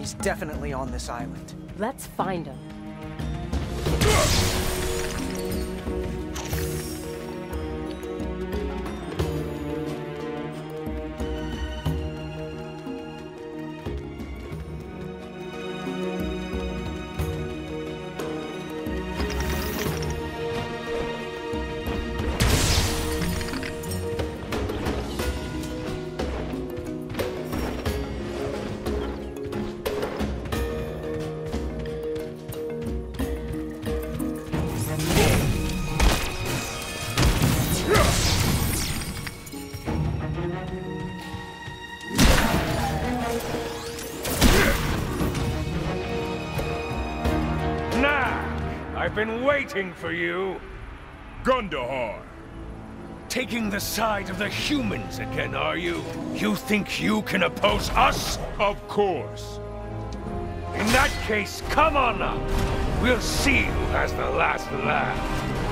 He's definitely on this island. Let's find him. I've been waiting for you. Gundahar. Taking the side of the humans again, are you? You think you can oppose us? Of course. In that case, come on up. We'll see who has the last laugh.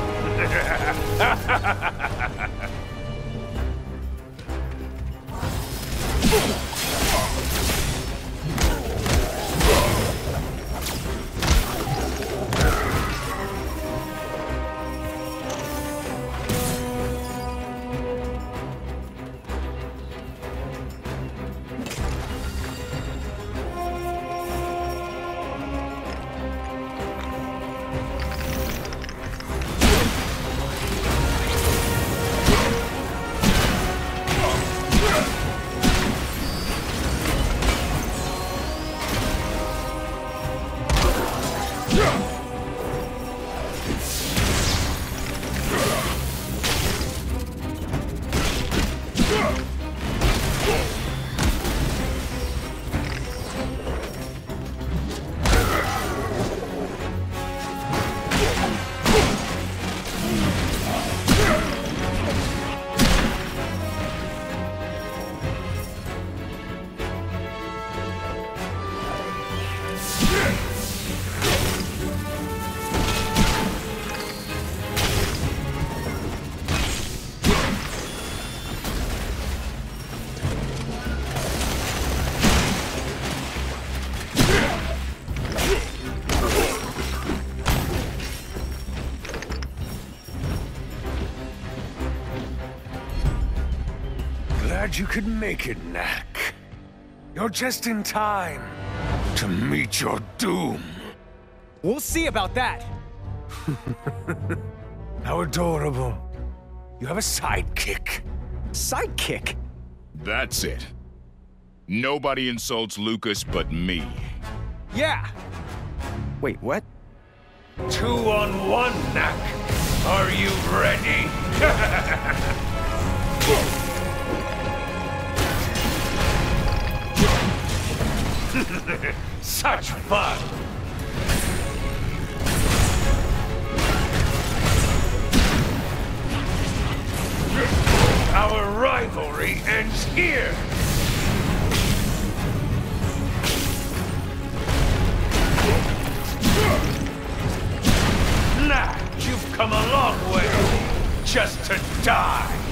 Glad you could make it, Knack. You're just in time to meet your doom. We'll see about that. How adorable. You have a sidekick. Sidekick? That's it. Nobody insults Lucas but me. Yeah. Wait, what? 2-on-1, Knack. Are you ready? Such fun! Our rivalry ends here! Nah, you've come a long way just to die!